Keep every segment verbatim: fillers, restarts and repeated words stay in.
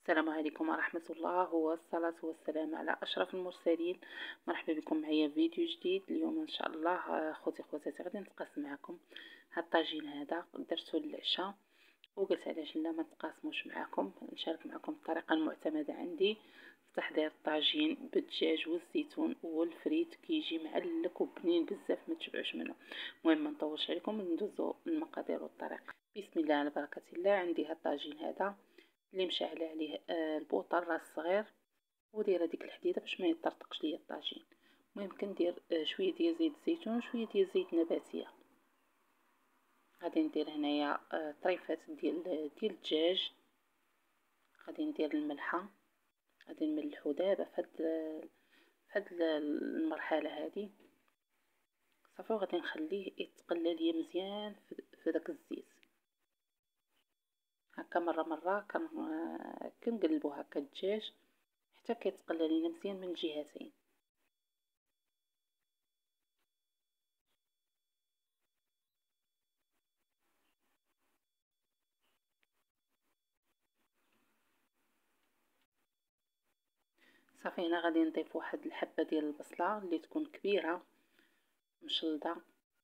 السلام عليكم ورحمة الله والصلاة والسلام على أشرف المرسلين. مرحبا بكم معايا في فيديو جديد. اليوم إن شاء الله خوتي خواتاتي غادي نتقاسم معكم هاد الطاجين هذا، درتو للعشاء وقلت علاش لا ما نتقاسموش معكم، نشارك معكم الطريقة المعتمدة عندي في تحضير الطاجين بالدجاج والزيتون والفريت، كيجي معلك وبنين بزاف ما تشبعوش منه. المهم ما نطولش عليكم، ندوزو المقادير والطريقة. بسم الله على بركة الله. عندي هاد الطاجين هذا اللي مشعله عليه آه البوطه الراس صغير، ودايره ديك الحديده باش ما يطرطقش ليا الطاجين. المهم كندير آه شويه ديال زيت الزيتون وشويه ديال زيت نباتيه. غادي ندير هنايا آه طريفات ديال ديال الدجاج، غادي ندير الملحه، غادي نملحو دابا فهاد فهاد المرحله هذه صافي، وغادي نخليه يتقلى ليا مزيان في داك الزيت هكا. مره مره كن كنقلبو هكا الدجاج حتى كيتقلى لينا مزيان من الجهتين. صافي هنا غادي نضيف واحد الحبه ديال البصله اللي تكون كبيره مشلضه،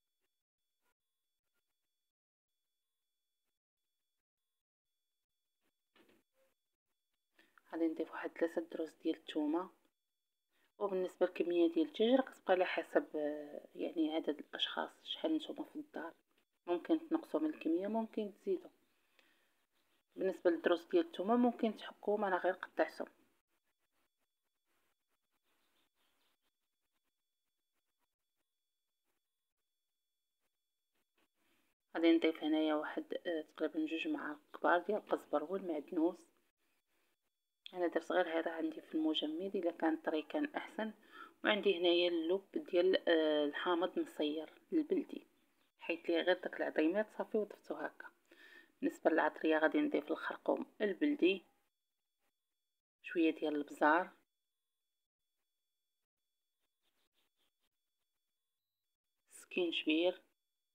غادي نضيف واحد ثلاثة دروس ديال الثومه. وبالنسبه للكميه ديال الدجاج راه كتبقى على حسب يعني عدد الاشخاص شحال نتوما في الدار، ممكن تنقصوا من الكميه ممكن تزيدوا. بالنسبه للدروس ديال الثومه ممكن تحكوهم، انا غير قطعتهم. غادي نضيف هنايا واحد تقريبا جوج معالق كبار ديال القزبر والمعدنوس. انا درت غير هذا عندي في المجمد، الا كان طري كان احسن. وعندي هنايا اللب ديال الحامض مصير البلدي، حيت لي غير داك العظيمات صافي وضفتو هكا. بالنسبه للعطريه غادي نضيف الخرقوم البلدي، شويه ديال البزار، سكينجبير،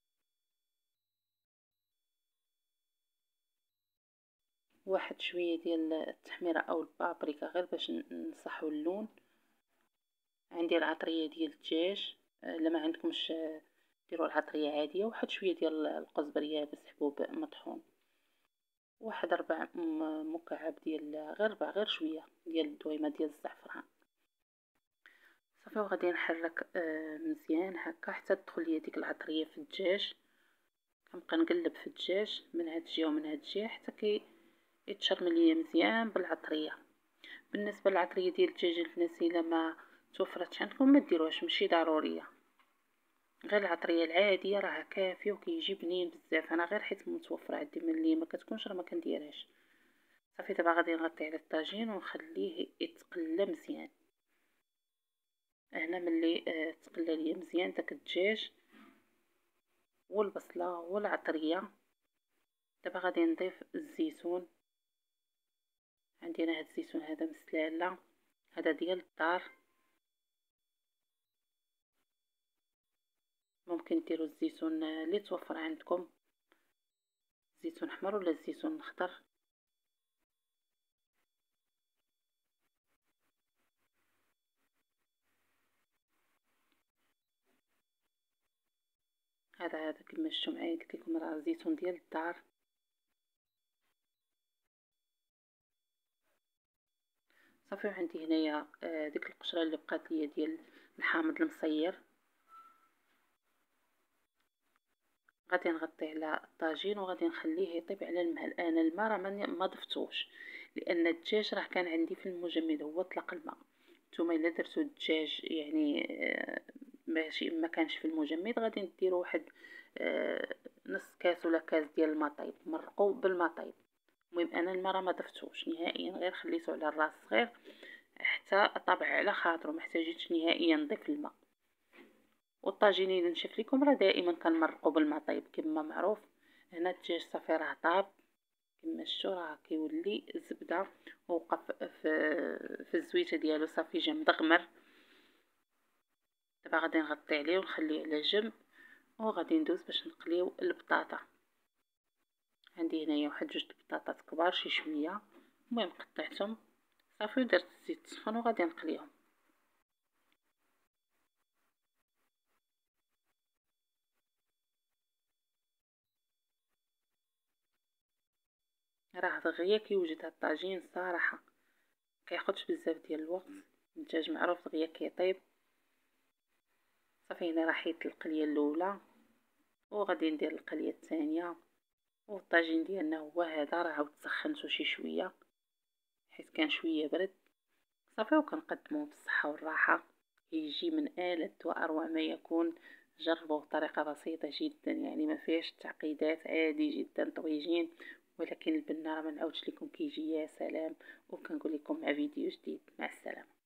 واحد شويه ديال التحميره او البابريكا غير باش نصحو اللون. عندي العطريه ديال الدجاج، الا ما عندكمش ديروا العطريه عاديه. واحد شويه ديال القزبر يابس حبوب مطحون، واحد ربع مكعب ديال غير ربع غير شويه ديال الدويمه ديال الزعفران. صافي وغادي نحرك آه مزيان هكا حتى تدخل ليا ديك العطريه في الدجاج. كنبقى نقلب في الدجاج من هاد الجهه ومن هاد الجهه حتى كي يتشرمل ليا مزيان بالعطريه. بالنسبه للعطريه ديال الدجاج البنات الا ما توفرتش عندكم ما ديروهاش، ماشي ضروريه، غير العطريه العاديه راه كافيه وكيجي بنين بزاف. انا غير حيت متوفره عندي من اللي ما كتكونش راه ما كنديرهاش. صافي دابا غادي نغطي على الطاجين ونخليه يتقلى مزيان. هنا ملي اه تقلى ليا مزيان داك الدجاج والبصله والعطريه، دابا غادي نضيف الزيتون. عندي انا هاد الزيتون هذا مسلاله، هذا ديال الدار، ممكن ديروا الزيتون اللي توفر عندكم، زيتون احمر ولا الزيتون الاخضر. هذا هذا كما شفتوا معايا قلت لكم راه زيتون ديال الدار. صافي عندي هنايا آه ديك القشره اللي بقات ليا ديال الحامض المصير، غادي نغطي على الطاجين وغادي نخليه يطيب على الماء. الان الماء راه ما ضفتوش لان الدجاج راه كان عندي في المجمد هو طلق الماء. نتوما الا درتو الدجاج يعني آه ماشي ما كانش في المجمد غادي ديروا واحد آه نص كاس ولا كاس ديال الماء طيب، مرقوا بالماء طيب. المهم انا الماء ما ضفتوش نهائيا، غير خليته على الراس صغير حتى طبع على خاطره، ما احتاجيتش نهائيا نضيف الماء. والطاجين اللي نشف لكم راه دائما كنمرقوا بالماء طيب كما معروف. هنا الدجاج صافي راه طاب كما شفتوا، راه كيولي الزبده ووقف في في الزويته ديالو صافي جا مدغمر. دابا غادي نغطي عليه ونخليه على جنب، وغادي ندوز باش نقليو البطاطا. عندي هنايا واحد جوج البطاطات كبار شي شويه، المهم قطعتهم صافي ودرت الزيت سخون وغادي نقليهم. راه دغيا كيوجد هاد الطاجين صراحه، كياخدش بزاف ديال الوقت. الدجاج معروف دغيا كيطيب. صافي هنا راه حيدت القليه الاولى وغادي ندير القليه الثانيه. والطاجين ديالنا هو هذا، راه عاود سخنته شي شويه حيت كان شويه برد. صافي وكنقدموه بالصحه والراحه. يجي من آلة وأروع ما يكون. جربوه بطريقه بسيطه جدا، يعني ما فيهاش تعقيدات، عادي جدا طويجين. ولكن البنه راه ما نعاودش لكم كيجي يا سلام. وكنقول لكم مع فيديو جديد، مع السلامه.